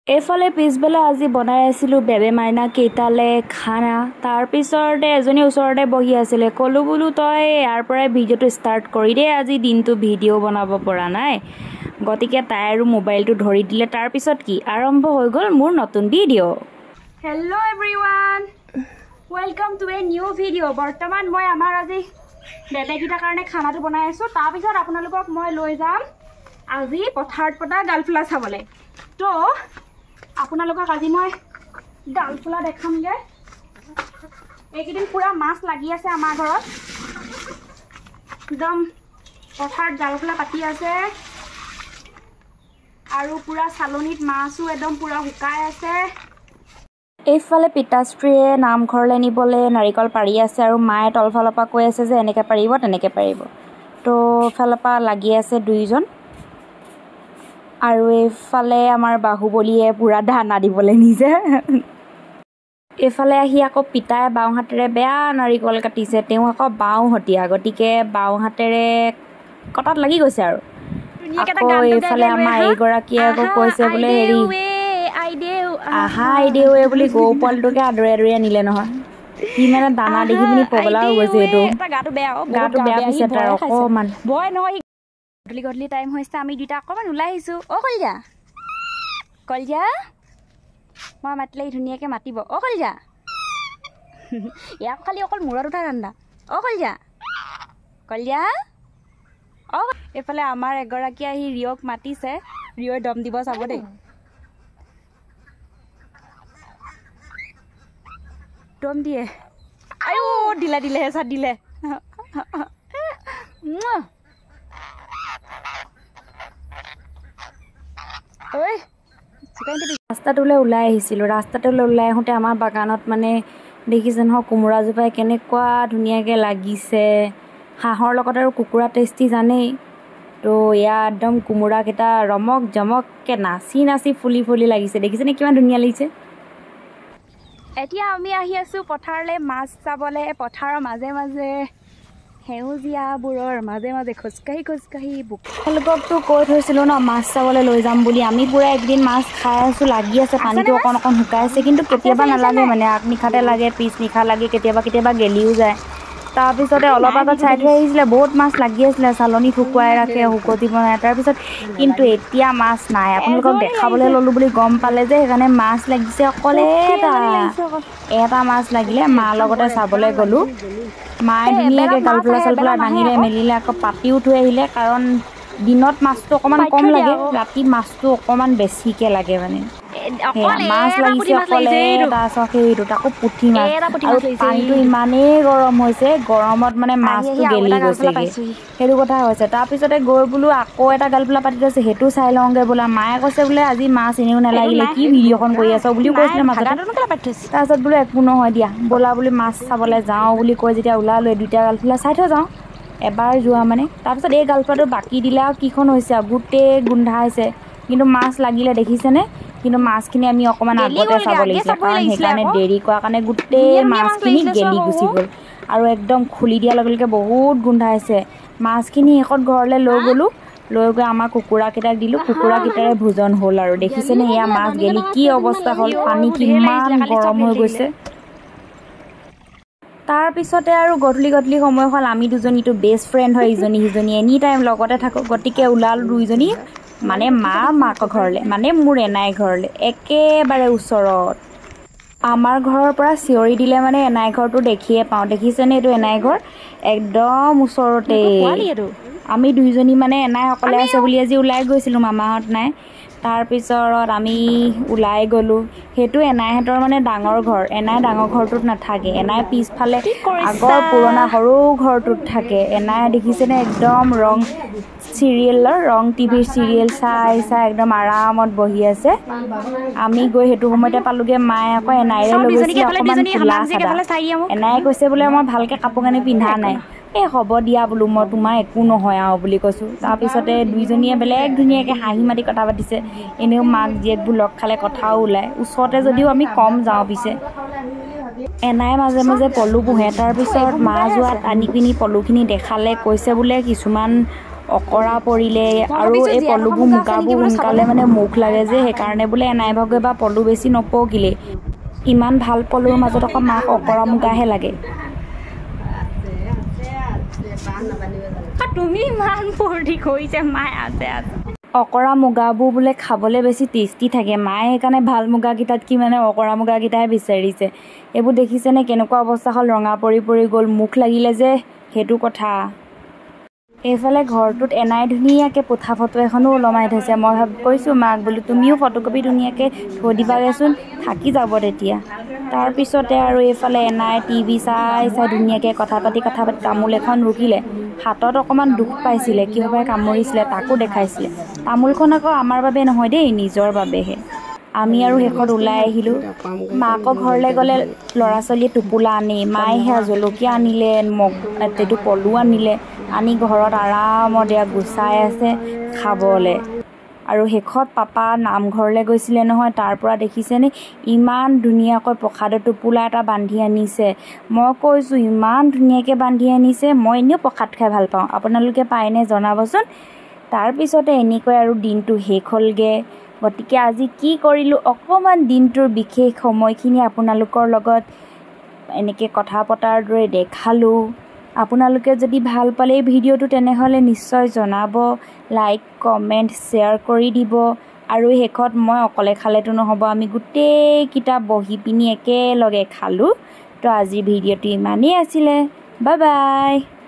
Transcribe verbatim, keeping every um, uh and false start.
এফালে পিছবেলা আজি বনাই আছিলোঁ বেবে মাইনা কেইটালে খানা। তাৰপিছতে এজনী ওচৰতে বহি আছিলে, ক'লোঁ বোলো তই ইয়াৰ পৰাই ভিডিঅ'টো ষ্টাৰ্ট কৰি দে, আজি দিনটো ভিডিঅ' বনাব পৰা নাই। গতিকে তাই আৰু মোবাইলটো ধৰি দিলে। তাৰপিছত কি আৰম্ভ হৈ গ'ল মোৰ নতুন video'. Hello' everyone, welcome to a new video'. বৰ্তমান মই আমাৰ আজি বেবেকেইটাৰ কাৰণে খানাটো বনাই আছোঁ। তাৰপিছত আপোনালোকক মই লৈ যাম আজি পথাৰত পতা গালফুলা চাবলৈ। তো আপোনালোকক আজি মই গালফুলা দেখামগৈ। এইকেইদিন পুৰা মাছ লাগি আছে আমাৰ ঘৰত, একদম পথাৰত গালফুলা পাতি আছে আৰু পুৰা চালনীত মাছো একদম পুৰা শুকাই আছে। এইফালে পিতাশ্ৰীয়ে নামঘৰলৈ নিবলৈ নাৰিকল পাৰি আছে আৰু মায়ে তলফালৰ পৰা কৈ আছে যে এনেকৈ পাৰিব তেনেকৈ পাৰিব। তো ফালৰ পৰা লাগি আছে দুইজন। আৰু এইফালে আমাৰ বাহুবলীয়ে পুৰা ধানা দিবলৈ নিছে। এইফালে আহি আকৌ পিতাই বাওঁ হাতেৰে বেয়া নাৰিকল কাটিছে, তেওঁ আকৌ বাওঁ হতীয়া, গতিকে বাওঁ হাতেৰে কটাত লাগি গৈছে। আৰু আকৌ এইফালে আমাৰ এইগৰাকীয়ে আকৌ কৈছে বোলে হেৰি আহা আইদেউৱে বুলি গৰু পোৱালিটোকে আদৰি আদৰি আনিলে নহয়। সি মানে দানা দেখি পিনি পগলা হৈ গৈছে। এইটো গাটো বেয়া গাটো বেয়া পিছে তাৰ অকণমান ভয় নহয়। গধূলি গধূলি টাইম হৈছে, আমি দুটা অকণমান ওলাই আহিছোঁ। অ' কলিজা কলিজা, মই মাতিলে ধুনীয়াকৈ মাতিব। অ' কলিজা, ইয়াক খালি অকল মূৰত উঠা ঠাণ্ডা। অ' কলিজা কলিজা অ'। এইফালে আমাৰ এগৰাকী আহি ৰিঅ'ক মাতিছে, ৰিঅ'ই দম দিব চাব দেই। দম দিয়ে, আইও দিলে দিলে হেঁচাত দিলে। ঐ ৰাস্তাটোলৈ ওলাই আহিছিলোঁ। ৰাস্তাটোলৈ ওলাই আহোঁতে আমাৰ বাগানত মানে দেখিছে নহয় কোমোৰাজোপাই কেনেকুৱা ধুনীয়াকৈ লাগিছে। হাঁহৰ লগত আৰু কুকুৰা টেষ্টি জানেই। তো ইয়াৰ একদম কোমোৰাকেইটা ৰমক জমককৈ নাচি নাচি ফুলি ফুলি লাগিছে। দেখিছেনে কিমান ধুনীয়া লাগিছে। এতিয়া আমি আহি আছোঁ পথাৰলৈ মাছ চাবলৈ। পথাৰৰ মাজে মাজে সেউজীয়াবোৰৰ মাজে মাজে খোজকাঢ়ি খোজকাঢ়ি তেওঁলোককতো কৈ থৈছিলোঁ ন মাছ চাবলৈ লৈ যাম বুলি। আমি পূৰা একদিন মাছ খাই আছোঁ, লাগি আছে, পানীটো অকণ অকণ শুকাই আছে, কিন্তু কেতিয়াবা নালাগে মানে আগনিশাতে লাগে, পিছ নিশা লাগে, কেতিয়াবা কেতিয়াবা গেলিও যায়। তাৰপিছতে অলপ আগত চাই থৈ আহিছিলে, বহুত মাছ লাগি আছিলে, চালনীত শুকুৱাই ৰাখে, শুকতি বনাই। তাৰপিছত কিন্তু এতিয়া মাছ নাই। আপোনালোকক দেখাবলৈ ল'লোঁ বুলি গম পালে যে, সেইকাৰণে মাছ লাগিছে অকল এটা এটা মাছ লাগিলে। মাৰ লগতে চাবলৈ গ'লোঁ। মায়ে ধুনীয়াকৈ গালফুলা চালফুলা দাঙিলে মেলিলে, আকৌ পাতিও থৈ আহিলে। কাৰণ দিনত মাছটো অকণমান কম লাগে, ৰাতি মাছটো অকণমান বেছিকৈ লাগে। মানে সেয়া মাছ লাগিছে অকল এটা, সেইটো তাকো পুঠি মাছ। আৰু পানীটো ইমানেই গৰম হৈছে, গৰমত মানে মাছটো গেলি গৈছেগৈ, সেইটো কথা হৈছে। তাৰপিছতে গৈ বোলো আকৌ এটা গালফুলা পাতি থৈছে, সেইটো চাই লওঁগৈ বোলা। মায়ে কৈছে বোলে আজি মাছ এনেও নালাগিলে, কি ভিডিঅ'খন কৰি আছ বুলিও কৈছিলে মাজতে। তাৰপিছত বোলো একো নহয় দিয়া, ব'লা বুলি মাছ চাবলৈ যাওঁ বুলি কৈ যেতিয়া ওলালোঁ, দুইটা গালফুলা চাই থৈ যাওঁ এবাৰ যোৱা মানে। তাৰপিছত এই গালফুলাটো বাকী দিলে আৰু কিখন হৈছে আৰু গোটেই গোন্ধাইছে, কিন্তু মাছ লাগিলে দেখিছেনে। কিন্তু মাছখিনি আমি অকণমান আগতে চাব লাগিছিলে, কাৰণ সেইকাৰণে দেৰি কৰাৰ কাৰণে গোটেই মাছখিনি গেলি গুচি গ'ল আৰু একদম খুলি দিয়াৰ লগে লগে বহুত গোন্ধাইছে। মাছখিনি শেষত ঘৰলৈ লৈ গ'লোঁ, লৈ গৈ আমাৰ কুকুৰাকেইটাক দিলোঁ। কুকুৰাকেইটাৰে ভোজন হ'ল আৰু দেখিছেনে এয়া মাছ গেলি কি অৱস্থা হ'ল, পানী কিমান গৰম হৈ গৈছে। তাৰপিছতে আৰু গধূলি গধূলি সময় হ'ল, আমি দুজনীটো বেষ্ট ফ্ৰেণ্ড হয়, ইজনী সিজনী এনি টাইম লগতে থাকোঁ। গতিকে ওলালোঁ দুইজনী, মানে মা মাকৰ ঘৰলৈ, মানে মোৰ এনাই ঘৰলৈ, একেবাৰে ওচৰত। আমাৰ ঘৰৰ পৰা চিঞৰি দিলে মানে এনাই ঘৰটো দেখিয়ে পাওঁ। দেখিছেনে এইটো এনাই ঘৰ একদম ওচৰতে। আমি দুইজনী মানে এনাই অকলে আছে বুলি আজি ওলাই গৈছিলোঁ, মামাহঁত নাই। তাৰপিছত আমি ওলাই গ'লোঁ। সেইটো এনাইহঁতৰ মানে ডাঙৰ ঘৰ। এনাই ডাঙৰ ঘৰটোত নাথাকে, এনাই পিছফালে আগৰ পুৰণা সৰু ঘৰটোত থাকে। এনাই দেখিছেনে একদম ৰং চিৰিয়েলৰ ৰং টিভিৰ চিৰিয়েল চাই চাই একদম আৰামত বহি আছে। আমি গৈ সেইটো সময়তে পালোঁগৈ। মায়ে আকৌ এনাইৰে লৈ গৈছিলে অকণমান কোলা চাদা। এনায়ে কৈছে বোলে মই ভালকৈ কাপোৰ কানি পিন্ধা নাই। এই হ'ব দিয়া বোলো, মই তোমাৰ একো নহয় আৰু বুলি কৈছোঁ। তাৰপিছতে দুইজনীয়ে বেলেগ ধুনীয়াকৈ হাঁহি মাতি কথা পাতিছে। এনেও মাক জীয়েকবোৰ লগ খালে কথাও ওলায়, ওচৰতে যদিও আমি কম যাওঁ। পিছে এনাই মাজে মাজে পলু পোহে। তাৰপিছত মা যোৱাত আনি পিনি পলুখিনি দেখালে, কৈছে বোলে কিছুমান অকৰা পৰিলে আৰু এই পলুবোৰ মুগাবোৰ সোনকালে মানে মুখ লাগে যে সেইকাৰণে বোলে এনাই ভাগে বা পলু বেছি নপকিলে ইমান ভাল পলুৰ মাজত আকৌ মাক অকৰা মুগাহে লাগে তুমি ইমান ফূৰ্তি কৰিছে মায়ে আছে আছে অকৰা মুগাবোৰ বোলে খাবলৈ বেছি টেষ্টি থাকে মায়ে সেইকাৰণে ভাল মুগাকেইটাত কি মানে অকৰা মুগাকেইটাহে বিচাৰিছে এইবোৰ দেখিছেনে কেনেকুৱা অৱস্থা হ'ল ৰঙা পৰি পৰি গ'ল মুখ লাগিলে যে সেইটো কথা এইফালে ঘৰটোত এনাই ধুনীয়াকৈ পোথা ফটো এখনো ওলমাই থৈছে মই ভাবি কৈছোঁ মাক বোলো তুমিও ফটোকপি ধুনীয়াকৈ থৈ দিবাগৈচোন থাকি যাব তেতিয়া তাৰপিছতে আৰু এইফালে এনাই টিভি চাই চাই ধুনীয়াকৈ কথা পাতি কথা পাতি তামোল এখন ৰুকিলে হাতত অকণমান দুখ পাইছিলে কিহবাই কামুৰিছিলে তাকো দেখাইছিলে তামোলখন আকৌ আমাৰ বাবে নহয় দেই নিজৰ বাবেহে আমি আৰু শেষত ওলাই আহিলোঁ মাকৰ ঘৰলৈ গ'লে ল'ৰা ছোৱালীয়ে টোপোলা আনেই মায়ে সেয়া জলকীয়া আনিলে মগ এইটো পলু আনিলে আনি ঘৰত আৰামত এয়া গুচাই আছে খাবলৈ আৰু শেষত পাপা নামঘৰলৈ গৈছিলে নহয় তাৰ পৰা দেখিছেনে ইমান ধুনীয়াকৈ প্ৰসাদৰ টোপোলা এটা বান্ধি আনিছে মই কৈছোঁ ইমান ধুনীয়াকৈ বান্ধি আনিছে মই এনেও প্ৰসাদ খাই ভাল পাওঁ আপোনালোকে পায়নে জনাবচোন তাৰপিছতে এনেকৈ আৰু দিনটো শেষ হ'লগৈ গতিকে আজি কি কৰিলোঁ অকণমান দিনটোৰ বিশেষ সময়খিনি আপোনালোকৰ লগত এনেকৈ কথা পতাৰ দৰে দেখালোঁ আপোনালোকে যদি ভাল পালে এই ভিডিঅ'টো তেনেহ'লে নিশ্চয় জনাব লাইক কমেণ্ট শ্বেয়াৰ কৰি দিব আৰু শেষত মই অকলে খালেতো নহ'ব আমি গোটেইকেইটা বহি পিনি একেলগে খালোঁ তো আজিৰ ভিডিঅ'টো ইমানেই আছিলে বাই বাই